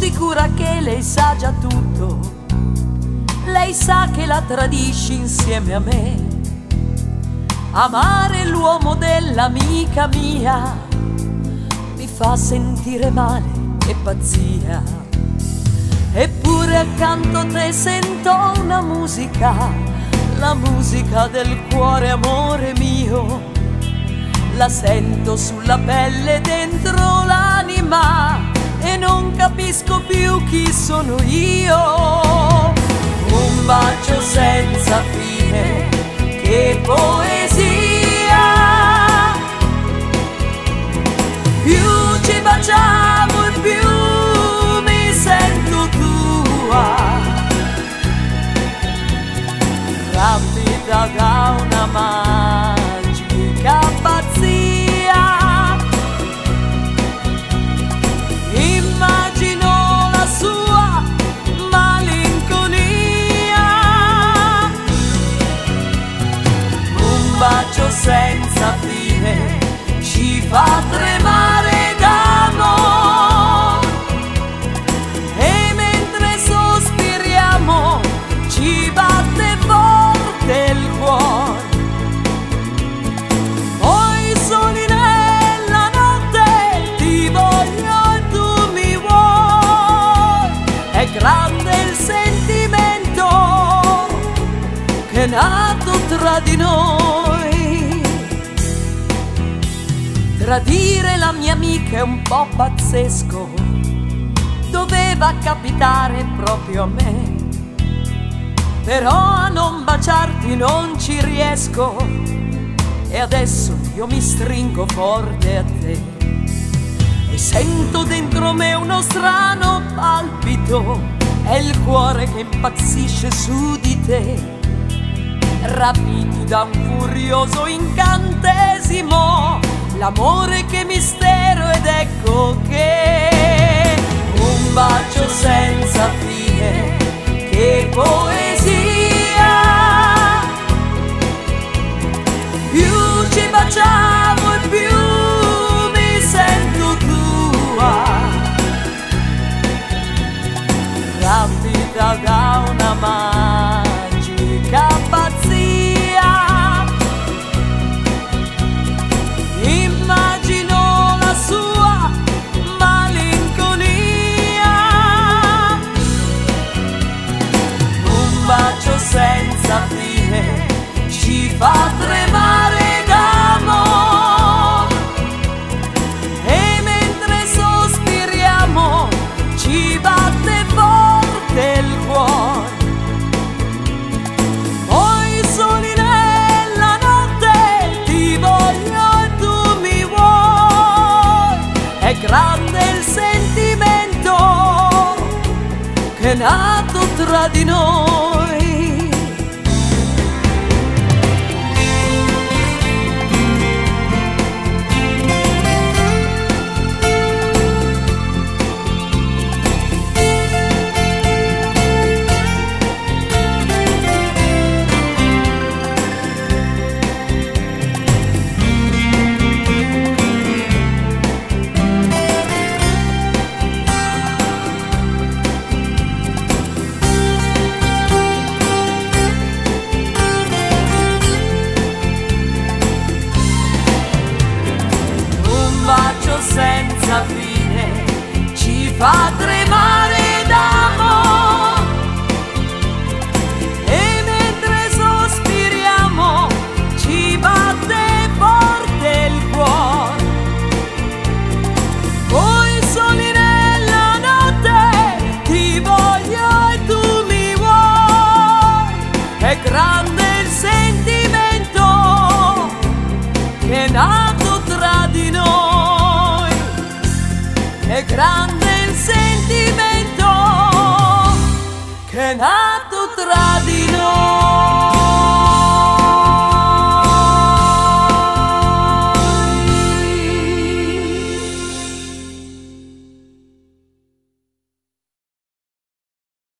sicura che lei sa già tutto. Lei sa che la tradisci insieme a me. Amare l'uomo dell'amica mia mi fa sentire male e pazzia. Eppure accanto a te sento una musica, la musica del cuore, amore mio. La sento sulla pelle, dentro l'anima, e non capisco più chi sono io. Un bacio senza fine, che poesia. Più ci baciamo e più mi sento tua, rapita da una magica pazzia. Immagino la sua malinconia. Un bacio senza fine ci fa tremare d'amore, e mentre sospiriamo ci batte forte il cuore. Poi soli nella notte ti voglio e tu mi vuoi. È grande il sentimento che è nato tra di noi. Tradire la mia amica è un po' pazzesco, doveva capitare proprio a me. Però a non baciarti non ci riesco, e adesso io mi stringo forte a te. E sento dentro me uno strano palpito, è il cuore che impazzisce su di te. Rapiti da un furioso incantesimo, l'amore che mistero, ed ecco che un bacio senza fine, che poesia. Più ci baciamo e più mi sento tua, rapita da una magica pazzia. Immagino la sua malinconia. Un bacio senza fine ci fa tremare d'amore, e mentre sospiriamo ci batte forte il cuore. Poi soli nella notte ti voglio e tu mi vuoi. È grande il sentimento che è nato tra di noi. Senza fine ci fa tremare